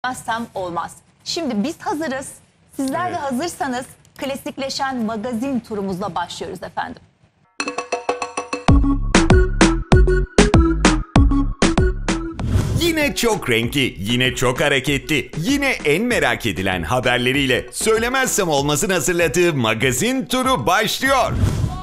Bilmezsem olmaz. Şimdi biz hazırız. Sizler de hazırsanız klasikleşen magazin turumuzla başlıyoruz efendim. Yine çok renkli, yine çok hareketli, yine en merak edilen haberleriyle söylemezsem olmazın hazırladığı magazin turu başlıyor.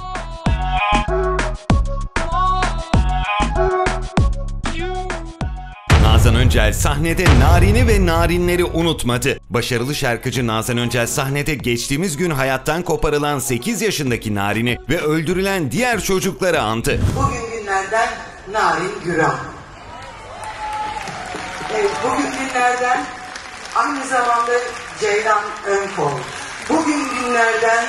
Nazan Öncel sahnede Narin'i ve Narinleri unutmadı. Başarılı şarkıcı Nazan Öncel sahnede geçtiğimiz gün hayattan koparılan 8 yaşındaki Narin'i ve öldürülen diğer çocukları andı. Bugün günlerden Narin Güran. Evet, bugün günlerden aynı zamanda Ceylan Önkol. Bugün günlerden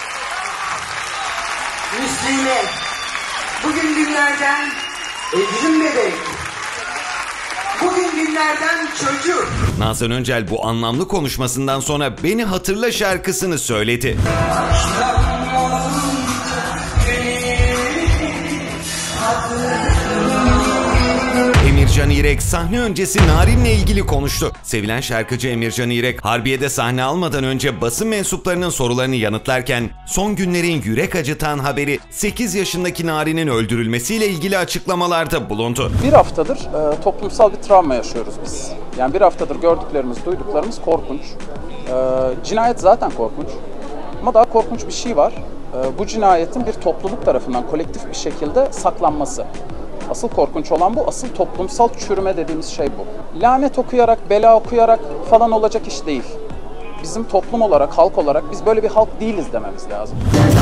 Müslüme. Bugün günlerden Ecrin Bebek. Bugün günlerden çocuk. Nazan Öncel bu anlamlı konuşmasından sonra Beni Hatırla şarkısını söyledi. Emircan İrek sahne öncesi Narin'le ilgili konuştu. Sevilen şarkıcı Emircan İrek, Harbiye'de sahne almadan önce basın mensuplarının sorularını yanıtlarken son günlerin yürek acıtan haberi 8 yaşındaki Narin'in öldürülmesiyle ilgili açıklamalarda bulundu. Bir haftadır toplumsal bir travma yaşıyoruz biz. Yani bir haftadır gördüklerimiz, duyduklarımız korkunç. Cinayet zaten korkunç. Ama daha korkunç bir şey var. Bu cinayetin bir topluluk tarafından kolektif bir şekilde saklanması. Asıl korkunç olan bu, asıl toplumsal çürüme dediğimiz şey bu. Lanet okuyarak, bela okuyarak falan olacak iş değil. Bizim toplum olarak, halk olarak biz böyle bir halk değiliz dememiz lazım.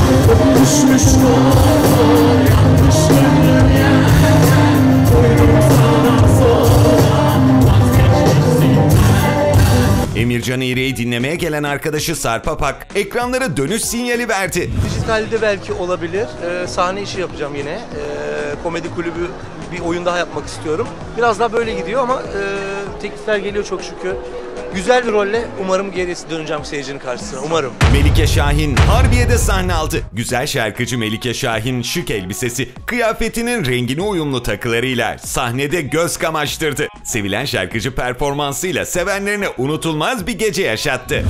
Emircan İrek'i dinlemeye gelen arkadaşı Sarp Apak ekranlara dönüş sinyali verdi. Dijitalde belki olabilir. Sahne işi yapacağım yine. Komedi kulübü bir oyun daha yapmak istiyorum. Biraz daha böyle gidiyor ama teklifler geliyor çok şükür. Güzel bir rolle umarım gerisi döneceğim seyircinin karşısına. Umarım. Melike Şahin Harbiye'de sahne aldı. Güzel şarkıcı Melike Şahin şık elbisesi, kıyafetinin rengine uyumlu takılarıyla sahnede göz kamaştırdı. Sevilen şarkıcı performansıyla sevenlerine unutulmaz bir gece yaşattı.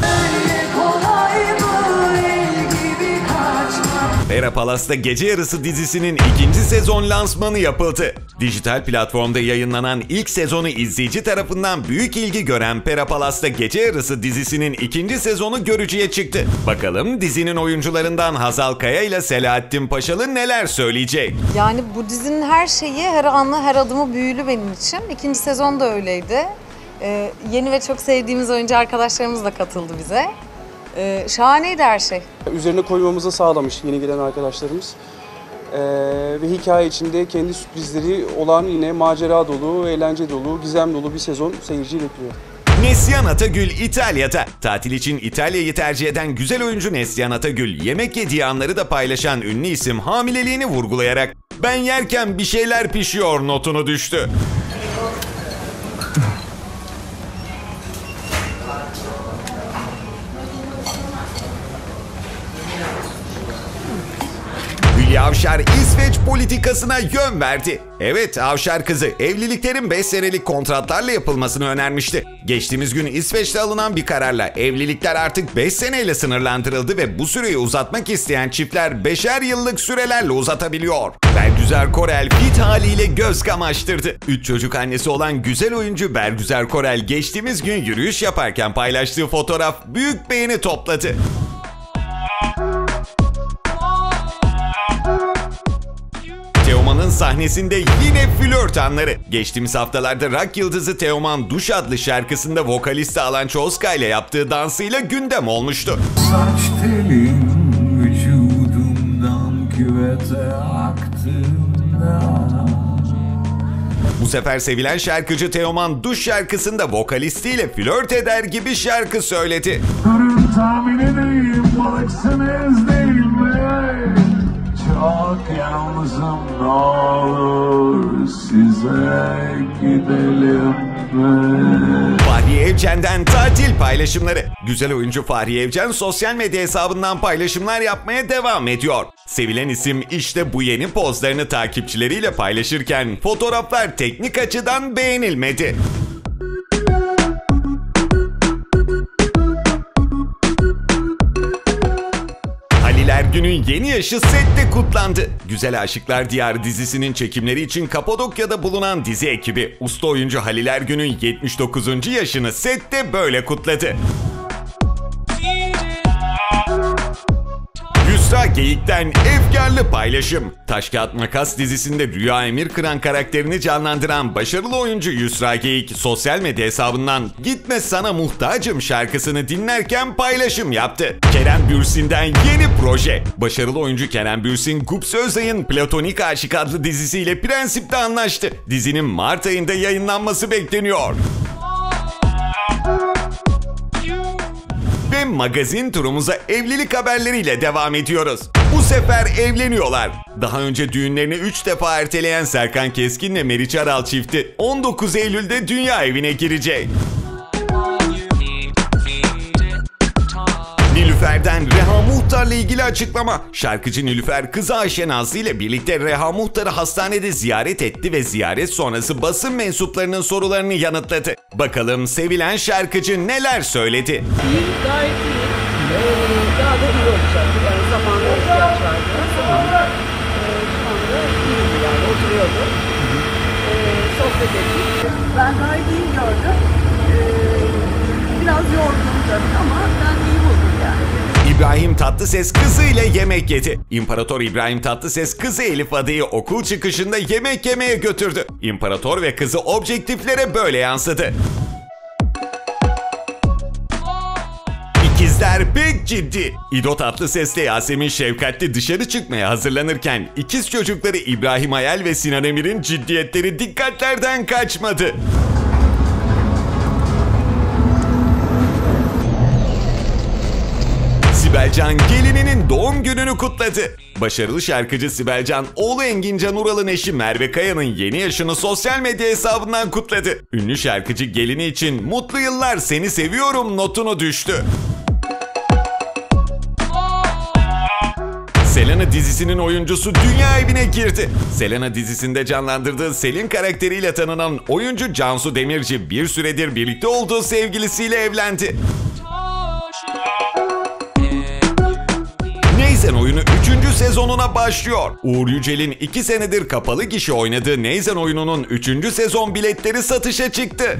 Pera Palas'ta Gece Yarısı dizisinin 2. sezon lansmanı yapıldı. Dijital platformda yayınlanan ilk sezonu izleyici tarafından büyük ilgi gören Pera Palas'ta Gece Yarısı dizisinin 2. sezonu görücüye çıktı. Bakalım dizinin oyuncularından Hazal Kaya ile Selahattin Paşalı neler söyleyecek? Yani bu dizinin her şeyi, her anı, her adımı büyülü benim için. 2. sezon da öyleydi. Yeni ve çok sevdiğimiz oyuncu arkadaşlarımız da katıldı bize. Şahaneydi her şey. Üzerine koymamızı sağlamış yeni gelen arkadaşlarımız. Ve hikaye içinde kendi sürprizleri olan yine macera dolu, eğlence dolu, gizem dolu bir sezon seyirciyi bekliyor. Neslihan Atagül İtalya'da. Tatil için İtalya'yı tercih eden güzel oyuncu Neslihan Atagül, yemek yediği anları da paylaşan ünlü isim hamileliğini vurgulayarak "Ben yerken bir şeyler pişiyor" notunu düştü. Hülya Avşar İsveç politikasına yön verdi. Evet, Avşar kızı evliliklerin 5 senelik kontratlarla yapılmasını önermişti. Geçtiğimiz gün İsveç'te alınan bir kararla evlilikler artık 5 seneyle sınırlandırıldı ve bu süreyi uzatmak isteyen çiftler 5'er yıllık sürelerle uzatabiliyor. Bergüzar Korel fit haliyle göz kamaştırdı. 3 çocuk annesi olan güzel oyuncu Bergüzar Korel geçtiğimiz gün yürüyüş yaparken paylaştığı fotoğraf büyük beğeni topladı. Teoman'ın sahnesinde yine flört anları. Geçtiğimiz haftalarda rock yıldızı Teoman Duş adlı şarkısında vokalisti Alan Çoğuska ile yaptığı dansıyla gündem olmuştu. Saç telim vücudumdan küvete aktığında. Bu sefer sevilen şarkıcı Teoman Duş şarkısında vokalistiyle flört eder gibi şarkı söyledi. Durun tahmin edeyim balıksınız değil mi? Çok yalnızım ne olur size gidelim mi? Fahriye Evcen'den tatil paylaşımları. Güzel oyuncu Fahriye Evcen sosyal medya hesabından paylaşımlar yapmaya devam ediyor. Sevilen isim işte bu yeni pozlarını takipçileriyle paylaşırken fotoğraflar teknik açıdan beğenilmedi. Ergün'ün yeni yaşı sette kutlandı. Güzel Aşıklar Diyarı dizisinin çekimleri için Kapadokya'da bulunan dizi ekibi usta oyuncu Halil Ergün'ün 79. yaşını sette böyle kutladı. Yusra Geyik'ten efkarlı paylaşım. Taş Kağıt Makas dizisinde Rüya Emirkıran karakterini canlandıran başarılı oyuncu Yusra Geyik sosyal medya hesabından "Gitme Sana Muhtacım" şarkısını dinlerken paylaşım yaptı. Kerem Bürsin'den yeni proje. Başarılı oyuncu Kerem Bürsin, Gups Özay'ın Platonik Aşık adlı dizisiyle Prensip'te anlaştı. Dizinin Mart ayında yayınlanması bekleniyor. Ve magazin turumuza evlilik haberleriyle devam ediyoruz. Bu sefer evleniyorlar. Daha önce düğünlerini 3 defa erteleyen Serkan Keskin'le Meriç Aral çifti 19 Eylül'de dünya evine girecek. Nilüfer'den Reha Muhtar'la ilgili açıklama. Şarkıcı Nilüfer, kızı Ayşe Nazlı ile birlikte Reha Muhtar'ı hastanede ziyaret etti ve ziyaret sonrası basın mensuplarının sorularını yanıtladı. Bakalım sevilen şarkıcı neler söyledi? İyi, gayet iyi. Daha da iyi olacak. Yani zamanla ihtiyaç vardı. Şu anda iyiydi yani, oturuyordu. Sohbet ettik. Ben gayet iyi gördüm. Biraz yorgunum tabii ama ben iyi buldum yani. İbrahim Tatlıses kızıyla yemek yedi. İmparator İbrahim Tatlıses kızı Elif Adı'yı okul çıkışında yemek yemeye götürdü. İmparator ve kızı objektiflere böyle yansıdı. İkizler pek ciddi. İdo Tatlıses'le Yasemin Şefkatli dışarı çıkmaya hazırlanırken ikiz çocukları İbrahim Ayel ve Sinan Emir'in ciddiyetleri dikkatlerden kaçmadı. Sibel Can gelininin doğum gününü kutladı. Başarılı şarkıcı Sibel Can, oğlu Engin Can Ural'ın eşi Merve Kaya'nın yeni yaşını sosyal medya hesabından kutladı. Ünlü şarkıcı gelini için "Mutlu yıllar, seni seviyorum" notunu düştü. Selena dizisinin oyuncusu dünya evine girdi. Selena dizisinde canlandırdığı Selin karakteriyle tanınan oyuncu Cansu Demirci bir süredir birlikte olduğu sevgilisiyle evlendi. Neyzen oyunu 3. sezonuna başlıyor. Uğur Yücel'in 2 senedir kapalı gişe oynadığı Neyzen oyununun 3. sezon biletleri satışa çıktı.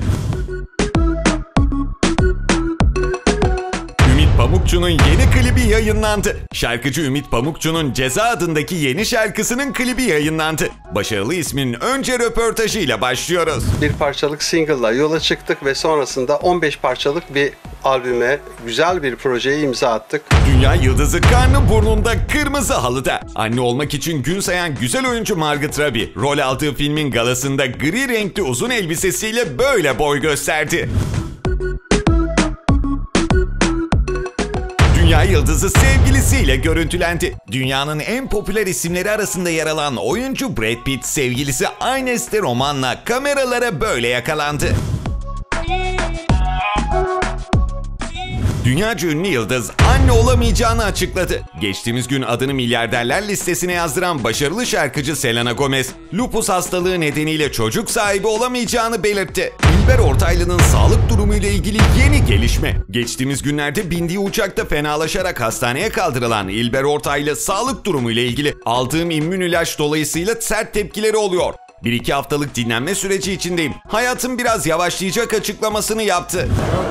Ümit Pamukçu'nun yeni klibi yayınlandı. Şarkıcı Ümit Pamukçu'nun Ceza adındaki yeni şarkısının klibi yayınlandı. Başarılı ismin önce röportajıyla başlıyoruz. Bir parçalık single'la yola çıktık ve sonrasında 15 parçalık bir albüme, güzel bir projeye imza attık. Dünya yıldızı karnı burnunda, kırmızı halıda. Anne olmak için gün sayan güzel oyuncu Margot Robbie, rol aldığı filmin galasında gri renkli uzun elbisesiyle böyle boy gösterdi. Dünya yıldızı sevgilisiyle görüntülendi. Dünyanın en popüler isimleri arasında yer alan oyuncu Brad Pitt, sevgilisi Ines de Roman'la kameralara böyle yakalandı. Dünyaca ünlü yıldız anne olamayacağını açıkladı. Geçtiğimiz gün adını milyarderler listesine yazdıran başarılı şarkıcı Selena Gomez, lupus hastalığı nedeniyle çocuk sahibi olamayacağını belirtti. İlber Ortaylı'nın sağlık durumuyla ilgili yeni gelişme. Geçtiğimiz günlerde bindiği uçakta fenalaşarak hastaneye kaldırılan İlber Ortaylı, sağlık durumuyla ilgili "Aldığım immün ilaç dolayısıyla sert tepkileri oluyor. 1-2 haftalık dinlenme süreci içindeyim. Hayatım biraz yavaşlayacak" açıklamasını yaptı.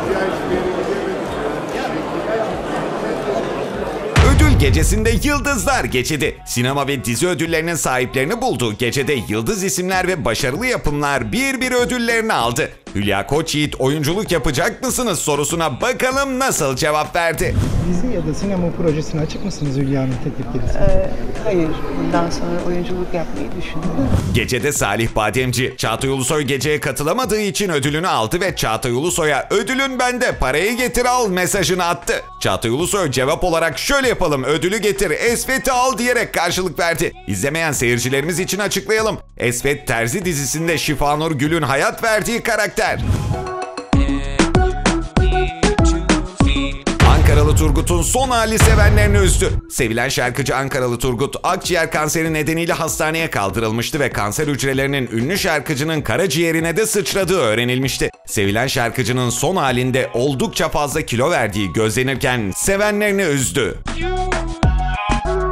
Ödül gecesinde yıldızlar geçidi. Sinema ve dizi ödüllerinin sahiplerini bulduğu gecede yıldız isimler ve başarılı yapımlar bir ödüllerini aldı. Hülya Koçyiğit oyunculuk yapacak mısınız sorusuna bakalım nasıl cevap verdi. Dizi ya da sinema projesine açık mısınız Hülya'nın teklif gelirse? Hayır, bundan sonra oyunculuk yapmayı düşünüyorum. Gecede Salih Bademci, Çağatay Ulusoy geceye katılamadığı için ödülünü aldı ve Çağatay Ulusoy'a "Ödülün bende, parayı getir al" mesajını attı. Çağatay Ulusoy cevap olarak "Şöyle yapalım, ödülü getir, Esvet'i al" diyerek karşılık verdi. İzlemeyen seyircilerimiz için açıklayalım. Esvet Terzi dizisinde Şifanur Gül'ün hayat verdiği karakter. Ankaralı Turgut'un son hali sevenlerini üzdü. Sevilen şarkıcı Ankaralı Turgut, akciğer kanseri nedeniyle hastaneye kaldırılmıştı ve kanser hücrelerinin ünlü şarkıcının karaciğerine de sıçradığı öğrenilmişti. Sevilen şarkıcının son halinde oldukça fazla kilo verdiği gözlenirken sevenlerini üzdü.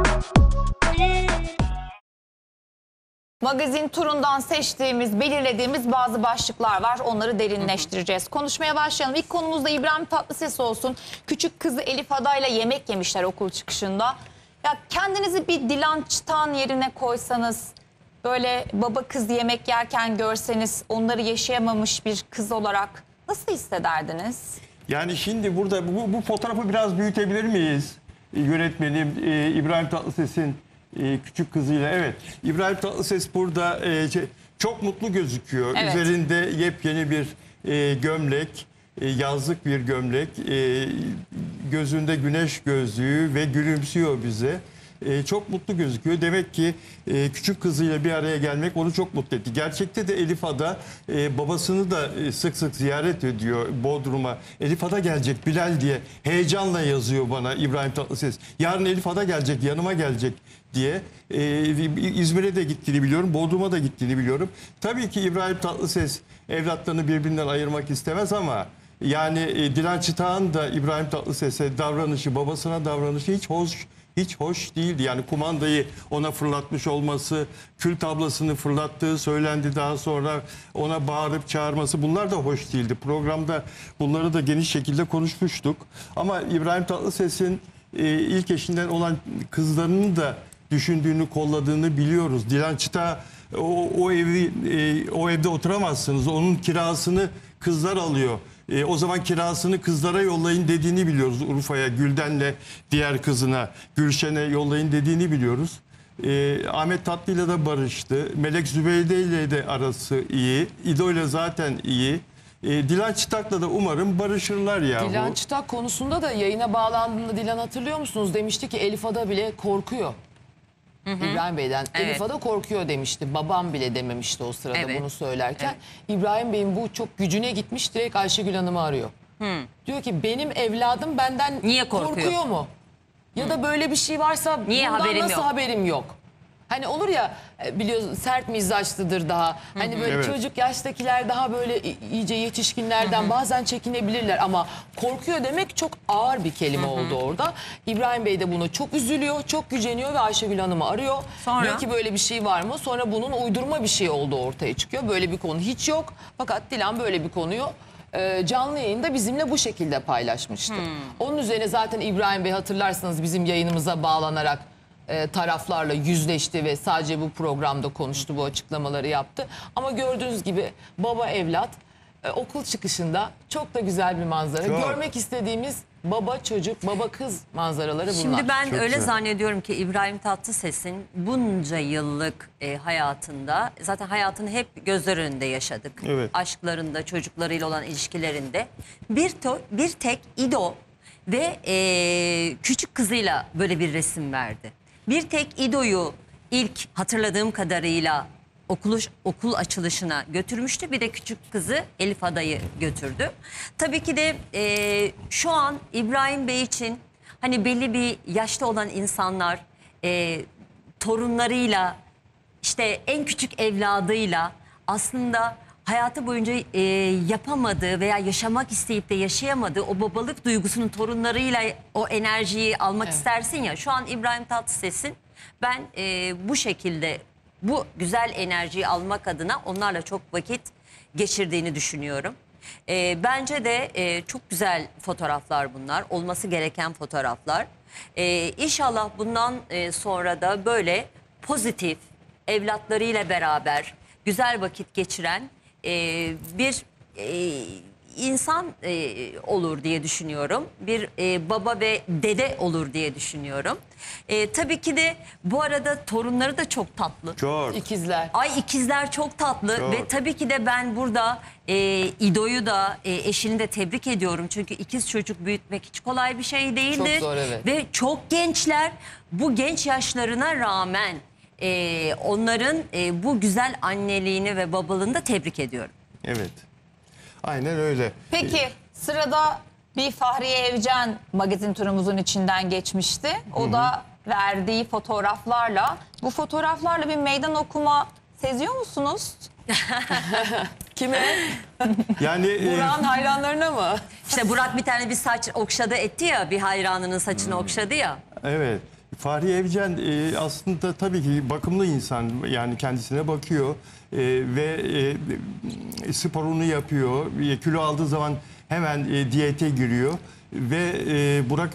Magazin turundan seçtiğimiz, belirlediğimiz bazı başlıklar var. Onları derinleştireceğiz. Konuşmaya başlayalım. İlk konumuz da İbrahim Tatlıses olsun. Küçük kızı Elif Ada'yla yemek yemişler okul çıkışında. Ya kendinizi bir Dilan Çıtağan yerine koysanız, böyle baba kız yemek yerken görseniz, onları yaşayamamış bir kız olarak nasıl hissederdiniz? Yani şimdi burada bu fotoğrafı biraz büyütebilir miyiz? Yönetmenim İbrahim Tatlıses'in küçük kızıyla. Evet, İbrahim Tatlıses burada çok mutlu gözüküyor. Evet. Üzerinde yepyeni bir gömlek, yazlık bir gömlek, gözünde güneş gözlüğü ve gülümsüyor bize. Çok mutlu gözüküyor. Demek ki küçük kızıyla bir araya gelmek onu çok mutlu etti. Gerçekte de Elif Ada babasını da sık sık ziyaret ediyor Bodrum'a. Elif Ada gelecek Bilal diye heyecanla yazıyor bana İbrahim Tatlıses. Yarın Elif Ada gelecek, yanıma gelecek diye. İzmir'e de gittiğini biliyorum, Bodrum'a da gittiğini biliyorum. Tabii ki İbrahim Tatlıses evlatlarını birbirinden ayırmak istemez ama yani Dilan Çıtağan da İbrahim Tatlıses'e davranışı, babasına davranışı hiç hoş değildi. Yani kumandayı ona fırlatmış olması, kül tablasını fırlattığı söylendi, daha sonra ona bağırıp çağırması, bunlar da hoş değildi. Programda bunları da geniş şekilde konuşmuştuk. Ama İbrahim Tatlıses'in ilk eşinden olan kızlarının da düşündüğünü, kolladığını biliyoruz. Dilan Çıtağan o evde oturamazsınız. Onun kirasını kızlar alıyor. O zaman kirasını kızlara yollayın dediğini biliyoruz. Urfa'ya, Gülden'le diğer kızına, Gülşen'e yollayın dediğini biliyoruz. Ahmet Tatlı'yla da barıştı. Melek Zübeyde ile de arası iyi. İdo ile zaten iyi. Dilan Çıtak'la da umarım barışırlar ya. Dilan Çıtak konusunda da yayına bağlandığında Dilan hatırlıyor musunuz? Demişti ki Elif Ada bile korkuyor. İbrahim Bey'den. Evet. Elif Ada korkuyor demişti. Babam bile dememişti o sırada Evet. bunu söylerken. İbrahim Bey'in bu çok gücüne gitmiş, direkt Ayşegül Hanım'ı arıyor. Diyor ki benim evladım benden Niye korkuyor mu? Ya da böyle bir şey varsa Niye bundan haberim nasıl yok? haberim yok? Hani olur ya, biliyorsun sert mizaçlıdır daha. Hani böyle Evet. çocuk yaştakiler daha böyle iyice yetişkinlerden bazen çekinebilirler ama korkuyor demek çok ağır bir kelime oldu orada. İbrahim Bey de bunu çok üzülüyor, çok güceniyor ve Ayşegül Hanım'ı arıyor. Sonra? Diyor ki böyle bir şey var mı? Sonra bunun uydurma bir şey olduğu ortaya çıkıyor. Böyle bir konu hiç yok. Fakat Dilan böyle bir konuyu canlı yayında bizimle bu şekilde paylaşmıştı. Onun üzerine zaten İbrahim Bey hatırlarsanız bizim yayınımıza bağlanarak taraflarla yüzleşti ve sadece bu programda konuştu, bu açıklamaları yaptı. Ama gördüğünüz gibi baba evlat okul çıkışında çok da güzel bir manzara. Çok. Görmek istediğimiz baba çocuk, baba kız manzaraları bunlar. Şimdi ben Çok öyle güzel. zannediyorum ki İbrahim Tatlıses'in bunca yıllık hayatında, zaten hayatını hep gözler önünde yaşadık. Evet. Aşklarında, çocuklarıyla olan ilişkilerinde bir tek İdo ve küçük kızıyla böyle bir resim verdi. Bir tek İdo'yu ilk hatırladığım kadarıyla okul açılışına götürmüştü. Bir de küçük kızı Elif Ada'yı götürdü. Tabii ki de şu an İbrahim Bey için hani belli bir yaşta olan insanlar torunlarıyla, işte en küçük evladıyla aslında hayatı boyunca yapamadığı veya yaşamak isteyip de yaşayamadığı o babalık duygusunun torunlarıyla o enerjiyi almak istersin ya. Şu an İbrahim Tatlıses'in ben bu şekilde bu güzel enerjiyi almak adına onlarla çok vakit geçirdiğini düşünüyorum. Bence de çok güzel fotoğraflar bunlar. Olması gereken fotoğraflar. İnşallah bundan sonra da böyle pozitif, evlatlarıyla beraber güzel vakit geçiren bir insan olur diye düşünüyorum. Bir baba ve dede olur diye düşünüyorum. Tabii ki de bu arada torunları da çok tatlı. Çok. İkizler. Ay ikizler çok tatlı Çok. ve tabii ki de ben burada İdo'yu da eşini de tebrik ediyorum. Çünkü ikiz çocuk büyütmek hiç kolay bir şey değildir. Çok zor, evet. Ve çok gençler, bu genç yaşlarına rağmen onların bu güzel anneliğini ve babalığını da tebrik ediyorum. Evet. Aynen öyle. Peki sırada bir Fahriye Evcen magazin turumuzun içinden geçmişti. O da verdiği fotoğraflarla, bu fotoğraflarla bir meydan okuma seziyor musunuz? Kime? Yani Burak'ın hayranlarına mı? İşte Burak bir tane bir saç okşadı etti ya, bir hayranının saçını okşadı ya. evet. Fahriye Evcen aslında tabii ki bakımlı insan, yani kendisine bakıyor ve sporunu yapıyor. Kilo aldığı zaman hemen diyete giriyor ve Burak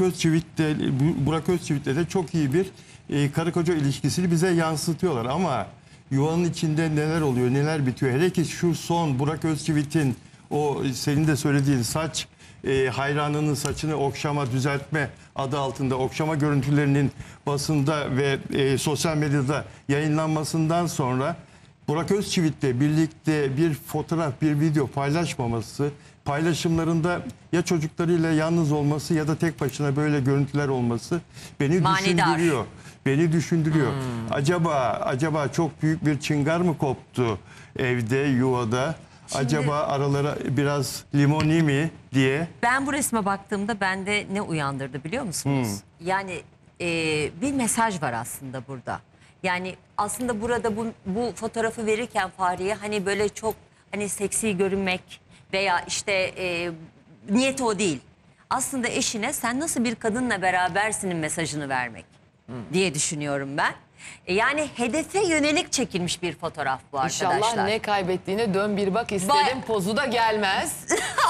Özçivit'le de çok iyi bir karı koca ilişkisini bize yansıtıyorlar ama yuvanın içinde neler oluyor, neler bitiyor. Hele ki şu son Burak Özçivit'in o senin de söylediğin saç hayranının saçını okşama, düzeltme adı altında okşama görüntülerinin basında ve sosyal medyada yayınlanmasından sonra Burak Özçivit'le birlikte bir fotoğraf, bir video paylaşmaması, paylaşımlarında ya çocuklarıyla yalnız olması ya da tek başına böyle görüntüler olması beni düşündürüyor. Beni düşündürüyor. Acaba çok büyük bir çıngar mı koptu evde, yuvada? Acaba aralara biraz limoni mi diye. Ben bu resme baktığımda bende ne uyandırdı biliyor musunuz? Yani bir mesaj var aslında burada. Yani aslında burada bu fotoğrafı verirken Fahriye hani böyle çok hani seksi görünmek veya işte niyeti o değil. Aslında eşine sen nasıl bir kadınla berabersinin mesajını vermek diye düşünüyorum ben. Yani hedefe yönelik çekilmiş bir fotoğraf bu arkadaşlar. İnşallah ne kaybettiğine dön bir bak istedim. Pozu da gelmez.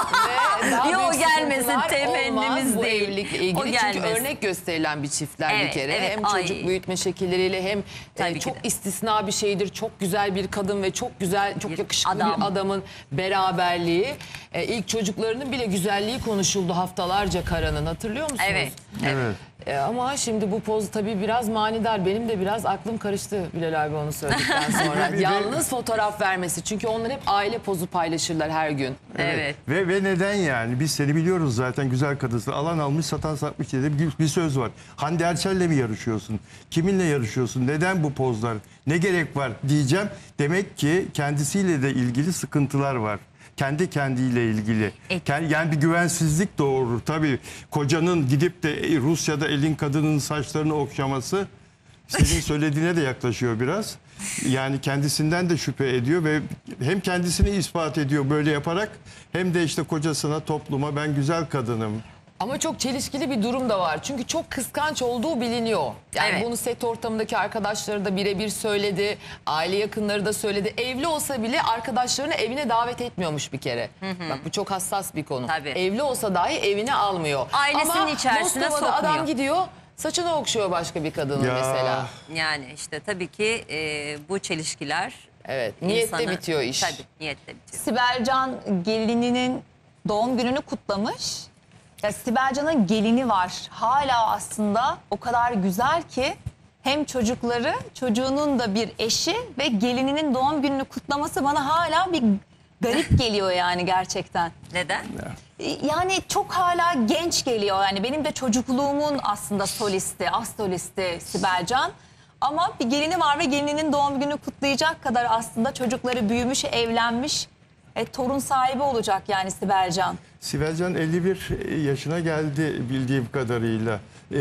Ve daha Yok, büyük gelmesin, sıkıntılar temennimiz olmaz bu değil. evlilikle ilgili. Çünkü örnek gösterilen bir çiftler bir Evet, kere. evet, Hem çocuk büyütme şekilleriyle hem çok istisna bir şeydir. Çok güzel bir kadın ve çok güzel, çok yakışıklı bir adamın beraberliği. İlk çocuklarının bile güzelliği konuşuldu haftalarca Karan'ın, hatırlıyor musunuz? Evet. Evet. Ama şimdi bu poz tabii biraz manidar. Benim de biraz aklım karıştı Bilal abi onu söyledikten sonra. Yalnız fotoğraf vermesi. Çünkü onlar hep aile pozu paylaşırlar her gün. Evet. Ve neden yani? Biz seni biliyoruz zaten, güzel kadınsın. Alan almış, satan satmış diye bir söz var. Hande Erçel'le mi yarışıyorsun? Kiminle yarışıyorsun? Neden bu pozlar? Ne gerek var diyeceğim. Demek ki kendisiyle de ilgili sıkıntılar var. Kendi kendiyle ilgili. Yani bir güvensizlik doğurur. Tabii kocanın gidip de Rusya'da elin kadının saçlarını okşaması senin söylediğine de yaklaşıyor biraz. Yani kendisinden de şüphe ediyor ve hem kendisini ispat ediyor böyle yaparak hem de işte kocasına, topluma ben güzel kadınım. Ama çok çelişkili bir durum da var. Çünkü çok kıskanç olduğu biliniyor. Yani bunu set ortamındaki arkadaşları da birebir söyledi. Aile yakınları da söyledi. Evli olsa bile arkadaşlarını evine davet etmiyormuş bir kere. Bak bu çok hassas bir konu. Evli olsa dahi evine almıyor. Ailesinin ama içerisine Moskova'da sokmuyor. adam gidiyor saçını okşuyor başka bir kadının mesela. Yani işte tabii ki bu çelişkiler. Evet, niyette bitiyor iş. Tabii niyette bitiyor. Sibel Can gelininin doğum gününü kutlamış. Ya Sibel Can'ın gelini var. Hala aslında o kadar güzel ki hem çocukları, çocuğunun da bir eşi ve gelininin doğum gününü kutlaması bana hala bir garip geliyor yani gerçekten. Neden? Yani çok hala genç geliyor. Yani benim de çocukluğumun aslında solisti, as solisti Sibel Can. Ama bir gelini var ve gelininin doğum gününü kutlayacak kadar aslında çocukları büyümüş, evlenmiş. Torun sahibi olacak yani Sibel Can. Sibel Can 51 yaşına geldi bildiğim kadarıyla.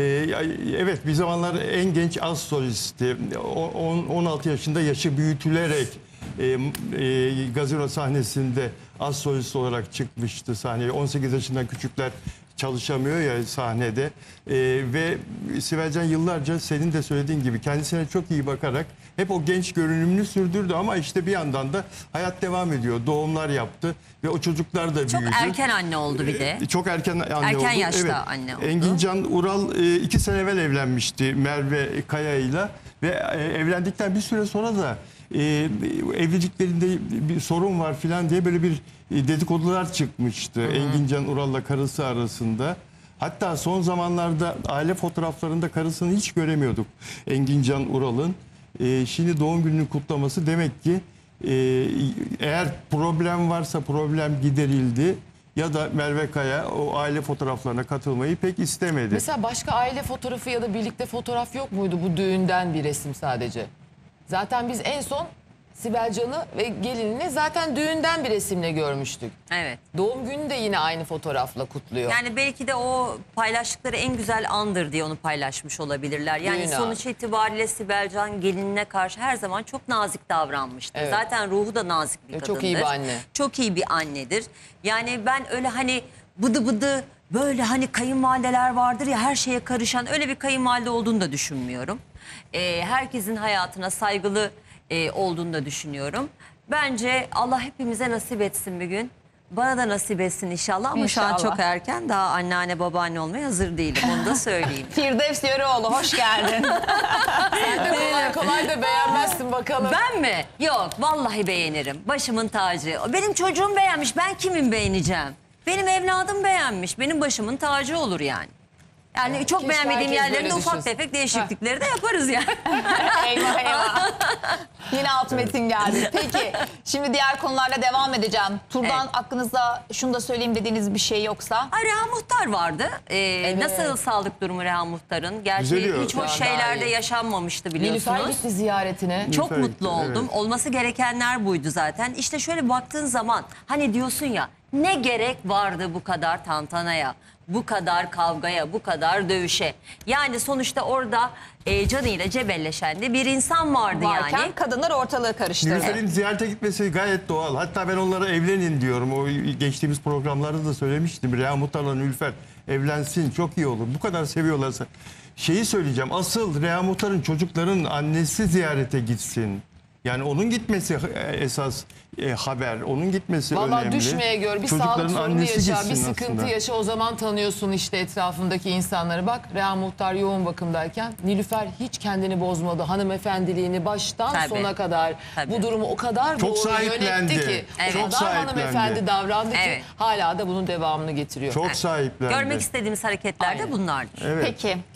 Evet, bir zamanlar en genç az solisti. 16 yaşında yaşı büyütülerek gazino sahnesinde az solist olarak çıkmıştı sahneye. 18 yaşından küçükler çalışamıyor ya sahnede. Ve Sibel Can yıllarca senin de söylediğin gibi kendisine çok iyi bakarak hep o genç görünümünü sürdürdü ama işte bir yandan da hayat devam ediyor. Doğumlar yaptı ve o çocuklar da büyüdü. Çok erken anne oldu bir de. Çok erken anne oldu. Erken yaşta anne oldu. Engin Can Ural 2 sene evvel evlenmişti Merve Kaya'yla ve evlendikten bir süre sonra da evliliklerinde bir sorun var filan diye böyle bir dedikodular çıkmıştı. Engin Can Ural'la karısı arasında. Hatta son zamanlarda aile fotoğraflarında karısını hiç göremiyorduk Engin Can Ural'ın. Şimdi doğum gününün kutlaması demek ki eğer problem varsa problem giderildi ya da Merve Kaya o aile fotoğraflarına katılmayı pek istemedi. Mesela başka aile fotoğrafı ya da birlikte fotoğraf yok muydu bu düğünden bir resim sadece? Zaten biz en son Sibel Can'ı ve gelinini zaten düğünden bir resimle görmüştük. Evet. Doğum günü de yine aynı fotoğrafla kutluyor. Yani belki de o paylaştıkları en güzel andır diye onu paylaşmış olabilirler. Yani Düğün sonuç itibariyle Sibel Can gelinine karşı her zaman çok nazik davranmıştı. Evet. Zaten ruhu da nazik bir kadındır. Çok iyi bir anne. Çok iyi bir annedir. Yani ben öyle hani bıdı bıdı böyle hani kayınvalideler vardır ya her şeye karışan, öyle bir kayınvalide olduğunu da düşünmüyorum. Herkesin hayatına saygılı olduğunu da düşünüyorum. Bence Allah hepimize nasip etsin bir gün. Bana da nasip etsin inşallah ama şu an İnşallah. çok erken. Daha anneanne babaanne olmaya hazır değilim. Onu da söyleyeyim. Firdevs Yörüoğlu hoş geldin. Sen de kolay kolay da beğenmezsin bakalım. Ben mi? Yok vallahi beğenirim. Başımın tacı. Benim çocuğum beğenmiş. Ben kimin beğeneceğim? Benim evladım beğenmiş. Benim başımın tacı olur yani. Yani çok keşke beğenmediğim herkes yerlerinde böyle ufak düşünsün. tefek değişiklikleri de yaparız yani. Eyvah eyvah. Yine alt metin geldi. Peki şimdi diğer konularla devam edeceğim. Turdan aklınızda şunu da söyleyeyim dediğiniz bir şey yoksa? Ay, Reha Muhtar vardı. Nasıl sağlık durumu Reha Muhtar'ın? Gerçi Düzeliyor. hiç hoş Daha şeyler de iyi. yaşanmamıştı Nilüfer biliyorsunuz. gitti ziyaretine. Çok Nilüfer mutlu gitti, oldum. evet. Olması gerekenler buydu zaten. İşte şöyle baktığın zaman hani diyorsun ya ne gerek vardı bu kadar tantanaya, bu kadar kavgaya, bu kadar dövüşe. Yani sonuçta orada canıyla cebelleşen de bir insan vardı Varken yani. kadınlar ortalığı karıştırdı. Nilüfer'in ziyarete gitmesi gayet doğal. Hatta ben onlara evlenin diyorum. O geçtiğimiz programlarda da söylemiştim. Reha Muhtar'la Nilüfer evlensin, çok iyi olur. Bu kadar seviyorlarsa. Şeyi söyleyeceğim. Asıl Reha Muhtar'ın çocukların annesi ziyarete gitsin. Yani onun gitmesi esas haber. Onun gitmesi Vallahi önemli. düşmeye gör. Bir Çocukların sağlık sorunu annesi yaşa, gitsin bir sıkıntı aslında. yaşa. O zaman tanıyorsun işte etrafındaki insanları. Bak Reha Muhtar yoğun bakımdayken Nilüfer hiç kendini bozmadı. Hanımefendiliğini baştan Tabii. sona kadar Tabii. bu durumu o kadar Çok doğru sahiplendi. yönetti ki. Evet. O Çok kadar sahiplendi. hanımefendi davrandı Evet. ki hala da bunun devamını getiriyor. Çok sahiplendi. Görmek istediğimiz hareketler de bunlardır. Evet. Peki.